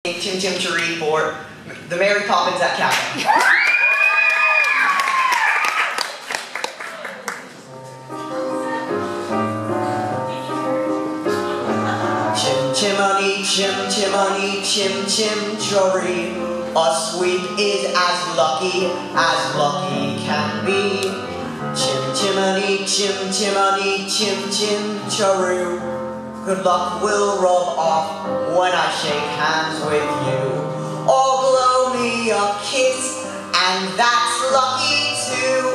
Chim, Cher-ee for the Mary Poppins at Captain. Chimney, chimney, chim, Cher-ee. A sweep is as lucky can be. Chimney, chimney, chim, Cher-ee. Good luck will rub off when I shake hands with you. Or blow me a kiss, and that's lucky too.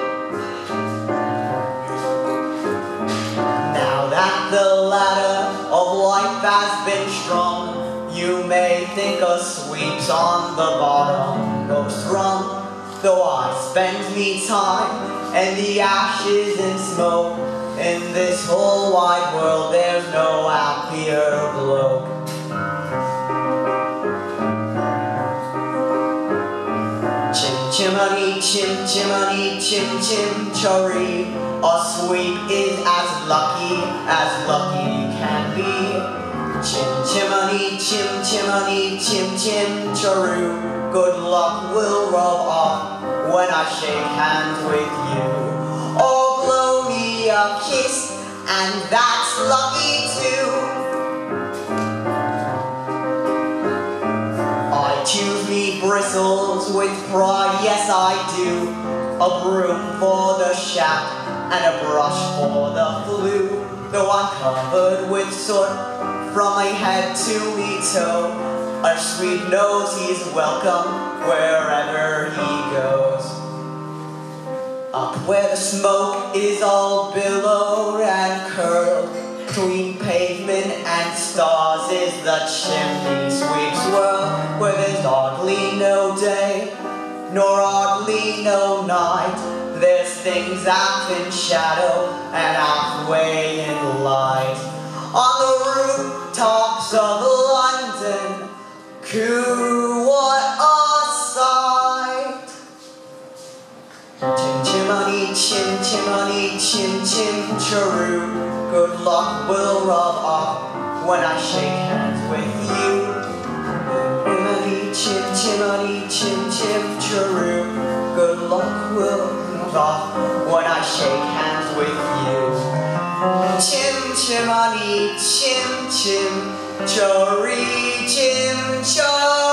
Now that the ladder of life has been strung, you may think a sweep's on the bottom no strung. Though I spend me time and the ashes and smoke, in this whole wide world there's no happier bloke. Chimney, chimney, chim, Cher-ee. A sweep is as lucky can be. Chimney, chimney, chim, Cher-ee. Good luck will rub off when I shake hands with you. Or blow me a kiss, and that's lucky too. I choose me bristles with pride, yes I do. A broom for the shack and a brush for the flue. Though I'm covered with soot from my head to me toe, a sweep knows he's welcome wherever he goes. Up where the smoke is all billowed and curled, between pavement and stars is the chimney sweep's world, where there's hardly no day, nor hardly no night. There's things half in shadow and halfway in light. On the rooftops of London, coo, what a sight! Chimney, chim, Cher-ee. Good luck will rub off when I shake hands with you. Chimney, chim, Cher-ee. Good luck will rub off when I shake hands with you. Chimney, chim, Cher-ee, Chim, Cher-ee.